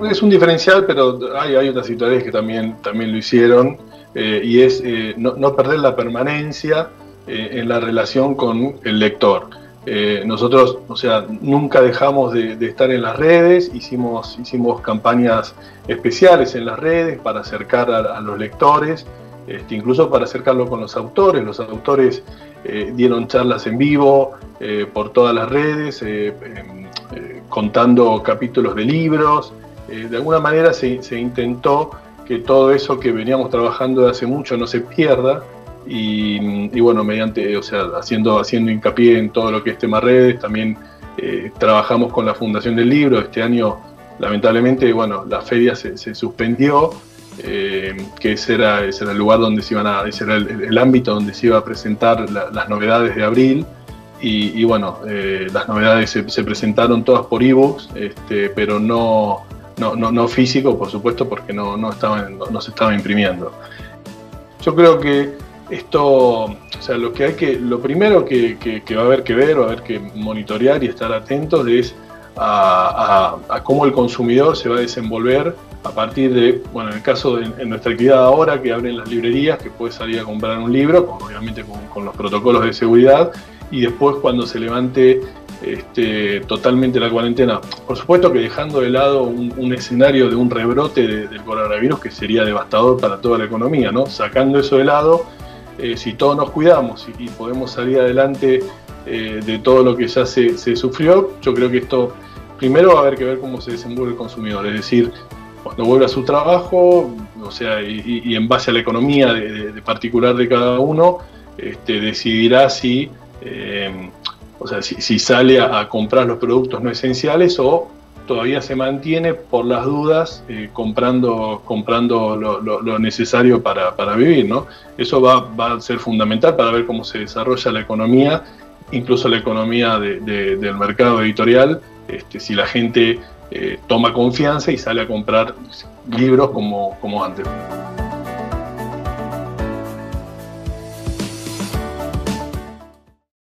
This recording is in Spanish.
es un diferencial, pero hay otras editoriales que también lo hicieron, y es no perder la permanencia en la relación con el lector. Nosotros, o sea, nunca dejamos de estar en las redes, hicimos campañas especiales en las redes para acercar a los lectores, incluso para acercarlo con los autores. Los autores dieron charlas en vivo por todas las redes, contando capítulos de libros. De alguna manera se intentó que todo eso que veníamos trabajando de hace mucho no se pierda, y bueno, mediante, o sea, haciendo hincapié en todo lo que es tema redes. También trabajamos con la Fundación del Libro. Este año, lamentablemente, bueno, la feria se suspendió, que ese era el lugar donde ese era el ámbito donde se iba a presentar las novedades de abril. Y bueno, las novedades se presentaron todas por ebooks, pero no físico, por supuesto, porque no se estaba imprimiendo. Yo creo que esto, o sea, lo primero que va a haber que ver, va a haber que monitorear y estar atentos es a cómo el consumidor se va a desenvolver a partir de, bueno, en el caso en nuestra actividad ahora, que abren las librerías, que puede salir a comprar un libro, obviamente con los protocolos de seguridad, y después cuando se levante totalmente la cuarentena. Por supuesto que dejando de lado un escenario de un rebrote del coronavirus que sería devastador para toda la economía, ¿no? Sacando eso de lado, si todos nos cuidamos y podemos salir adelante de todo lo que ya se sufrió, yo creo que esto primero va a haber que ver cómo se desenvuelve el consumidor, es decir, cuando vuelva a su trabajo, o sea, y en base a la economía de particular de cada uno, decidirá si sale a comprar los productos no esenciales o todavía se mantiene por las dudas comprando lo necesario para vivir, ¿no? Eso va a ser fundamental para ver cómo se desarrolla la economía, incluso la economía del mercado editorial, si la gente toma confianza y sale a comprar libros como antes.